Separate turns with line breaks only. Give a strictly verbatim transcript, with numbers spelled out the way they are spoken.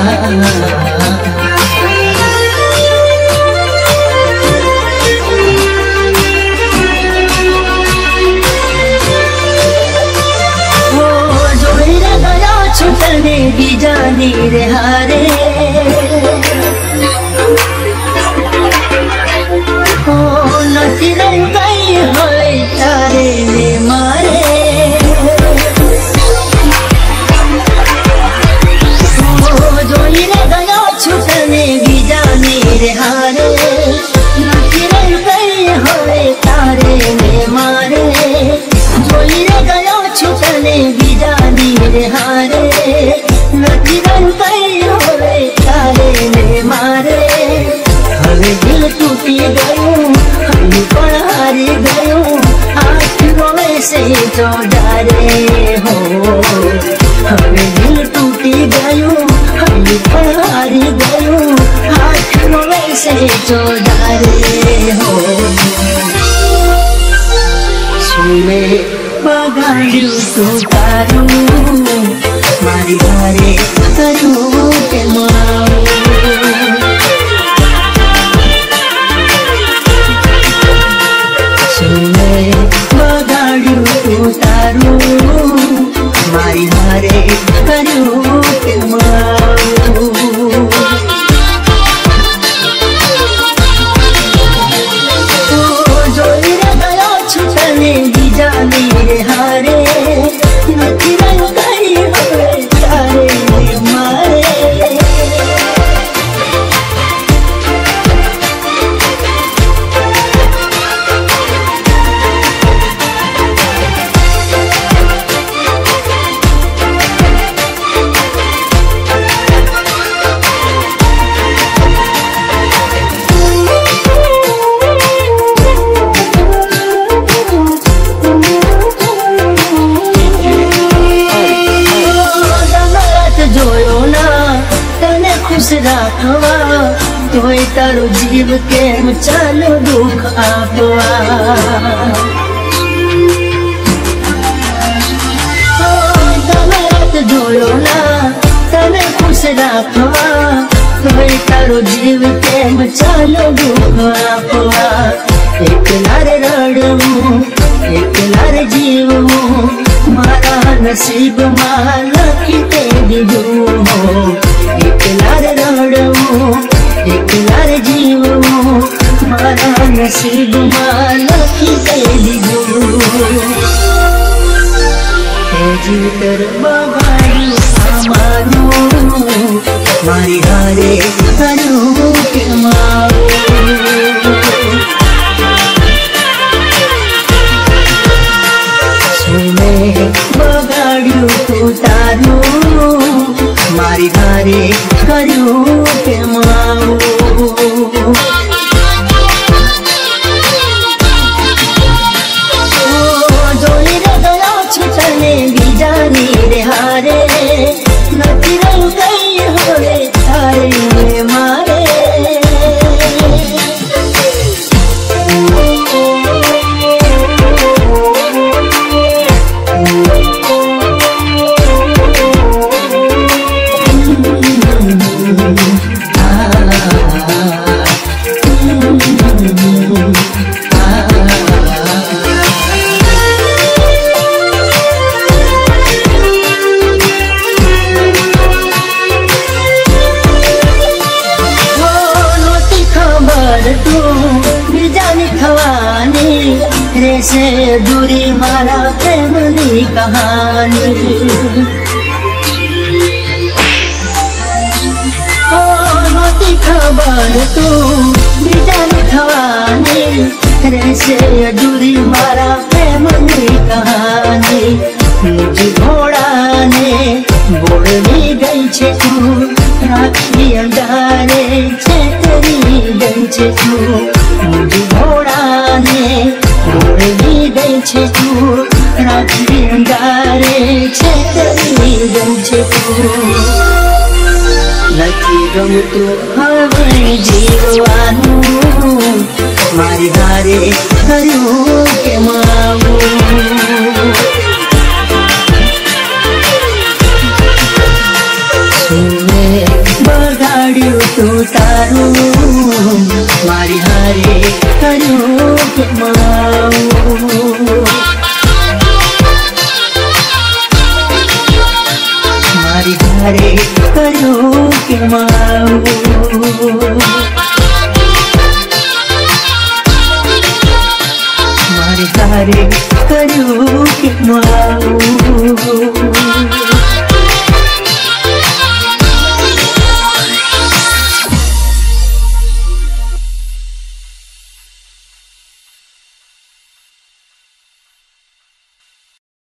छुटने भी जानी रे हारे ओ नची रंग गई होए तारे ने मारे ओ जोई रे गया छुटने भी जानी रे हारे नची रंग गई होए तारे ने मारे जोई रे गया छुटने भी जानी रे हारे नदी रंग होवे तारे ने मारे हवे दिल टूटी गयो हम पण हारी गयो आँख रोवे से जो डारे हो हवे दिल टूटी गयो हम पण हारी गयो आँख रोवे से जो डारे हो सुने बगाड़ू तो तारू मारी घरे करू के माऊ सुने बगाड़ू तो तारू मारी घरे करू के माऊ जोई रे गया छुटने भी जानी रे हारे नची रंग गई होवे तारे ने मारे राखवा तोय तारो जीव के चालो दुख आपवा गलत जोयो ना तने खुश राखवा तोय तारो जीव के चालो दुख आपवा एक लारे रड़ू एक लारे जीवू मारा नसीब माला किते दिदू हो एक लारे रड़ू एक लारे जीवू मारा नसीब माला किते दिदू जीतर बगाड़ी सामानू मारी हारे करू के माऊ सुने बगाड़ू तो तारू मारी घरे करू के माऊ जोई रे गया छुटने भी जानी रे हारे नदी रंग गई होवे तारे ने मारे से दूरी मारा प्रेमनी कहानी ओ नोती खबर तू बिजान खवानी रे से दूरी मारा प्रेमनी कहानी मुझे घोड़ा ने बोलनी गई छे तू राखी अंधारे छेतरी गई छे तू मुझे घोड़ा ने बोलनी गई छे तू राखी अंधारे छेतरी गई छे तू નથી ગમતું હવે જીવવાનું મારી હારે કર્યું કે માવું સુને माऊ मारे हारे करू